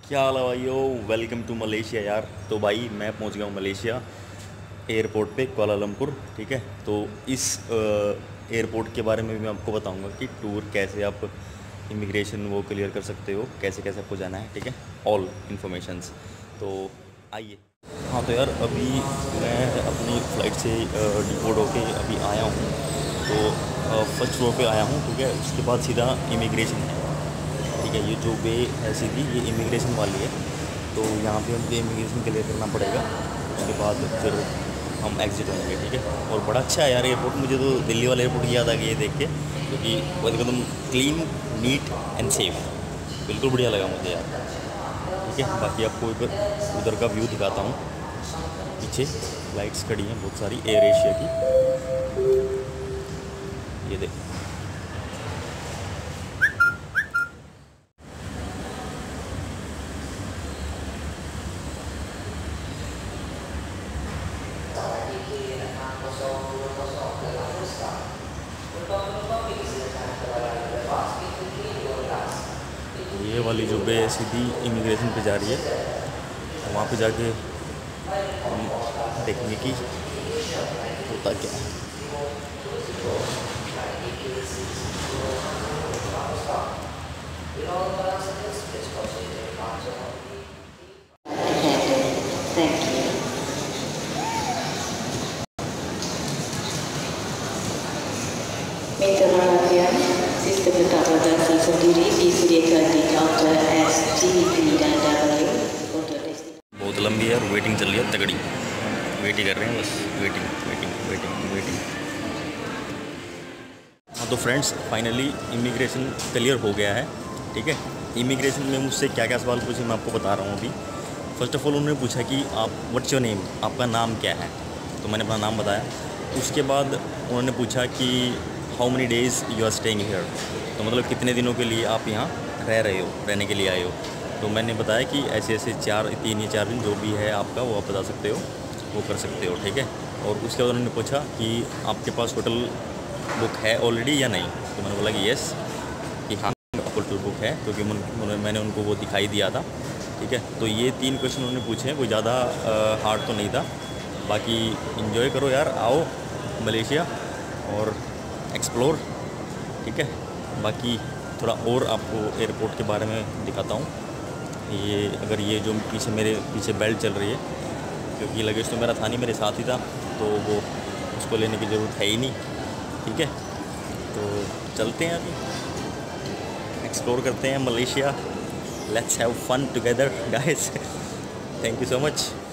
क्या हाल है भाइयों। वेलकम टू मलेशिया यार। तो भाई मैं पहुंच गया हूँ मलेशिया एयरपोर्ट पे कुआलालंपुर। ठीक है, तो इस एयरपोर्ट के बारे में भी मैं आपको बताऊंगा कि टूर कैसे आप इमिग्रेशन वो क्लियर कर सकते हो, कैसे कैसे आपको जाना है। ठीक है, ऑल इन्फॉर्मेशंस। तो आइए। हाँ तो यार अभी मैं अपनी फ़्लाइट से डिपोर्ट होके अभी आया हूँ। तो फर्स्ट फ्लोर पे आया हूँ। ठीक है, उसके बाद सीधा इमिग्रेशन है। ठीक है, ये जो वे है सीधी ये इमिग्रेशन वाली है। तो यहाँ पे हमको इमिग्रेशन क्लियर करना पड़ेगा, उसके बाद फिर हम एग्ज़िट होंगे। ठीक है, और बड़ा अच्छा है यार एयरपोर्ट। मुझे तो दिल्ली वाला एयरपोर्ट याद आ गया ये देख के, क्योंकि वो एकदम क्लीन, नीट एंड सेफ। बिल्कुल बढ़िया लगा मुझे यार। ठीक है, बाकी आपको उधर का व्यू दिखाता हूँ। पीछे फ्लाइट्स खड़ी हैं बहुत सारी एयर एशिया की, ये देख। ये वाली जो बे है सीधी इमिग्रेशन पे जा रही है। वहाँ पे जाके हम देखेंगे कि होता क्या है। Thank you. Minta maaf ya, sistem letak bagasi sendiri disediakan di kaunter S, T, P dan W untuk destinasi. बहुत लंबी है और वेटिंग चल रही है तगड़ी। वेट ही कर रहे हैं बस, वेटिंग वेटिंग वेटिंग वेटिंग। हाँ तो फ्रेंड्स फाइनली इमिग्रेशन क्लियर हो गया है। ठीक है, इमिग्रेशन में मुझसे क्या क्या सवाल पूछे मैं आपको बता रहा हूँ अभी। फर्स्ट ऑफ ऑल उन्होंने पूछा कि आप व्हाट्स योर नेम, आपका नाम क्या है। तो मैंने अपना नाम बताया। उसके बाद उन्होंने पूछा कि how many days you are staying here, तो मतलब कितने दिनों के लिए आप यहाँ रह रहे हो, रहने के लिए आए हो। तो मैंने बताया कि ऐसे ऐसे 3 या 4 दिन जो भी है आपका वो आप बता सकते हो, वो कर सकते हो। ठीक है, और उसके बाद उन्होंने पूछा कि आपके पास होटल बुक है ऑलरेडी या नहीं। तो मैंने बोला कि येस, कि हाँ होटल बुक है, क्योंकि मैंने उनको वो दिखाई दिया था। ठीक है, तो ये 3 क्वेश्चन उन्होंने पूछे हैं, कोई ज़्यादा हार्ड तो नहीं था। बाकी इन्जॉय करो यार, आओ मलेशिया और एक्सप्लोर। ठीक है, बाकी थोड़ा और आपको एयरपोर्ट के बारे में दिखाता हूँ। ये अगर ये जो पीछे मेरे पीछे बेल्ट चल रही है, क्योंकि लगेज तो मेरा था नहीं, मेरे साथ ही था, तो वो उसको लेने की ज़रूरत है ही नहीं। ठीक है, तो चलते हैं अभी एक्सप्लोर करते हैं Malaysia. Let's have fun together guys. Thank you so much.